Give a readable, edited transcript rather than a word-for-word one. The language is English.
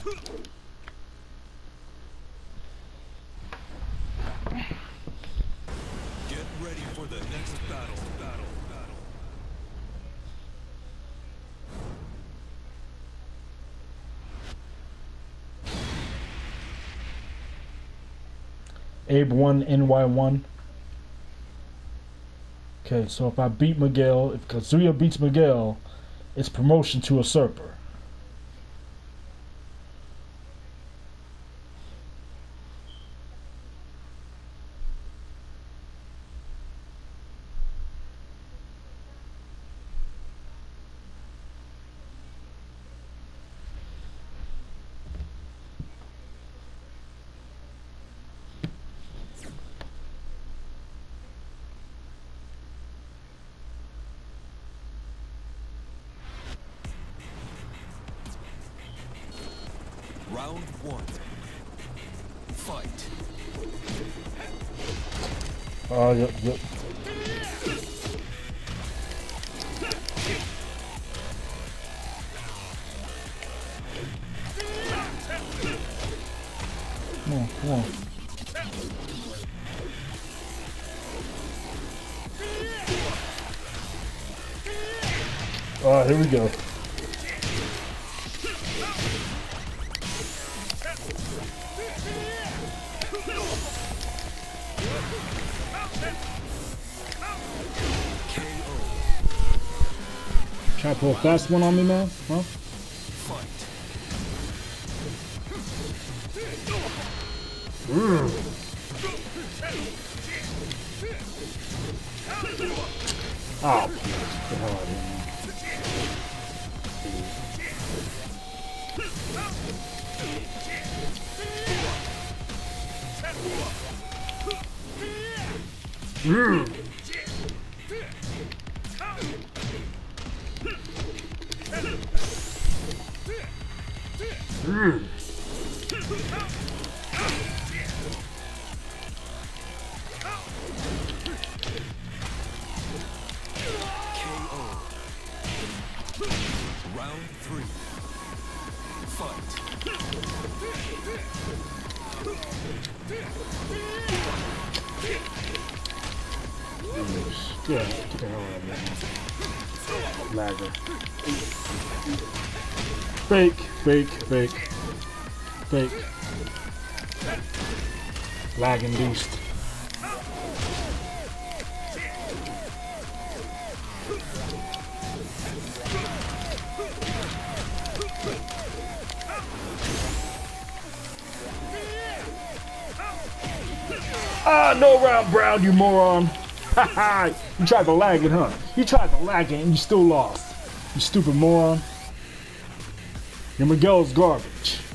Get ready for the next battle. Abe1, NY1. Okay, so if I beat Miguel, if Kazuya beats Miguel, it's promotion to usurper. Round one. Fight. Oh, yep. Come on. Here we go. Try to pull a fast one on me, man? Huh? Oh, get the hell out of here, man. Round three. Fight. Yeah, get the hell out of here, man. Lagger. Fake. Lag induced. Ah, no round, Brown, you moron. Haha, you tried to lag it, huh? You tried to lag it and you still lost. You stupid moron. Your Miguel's garbage.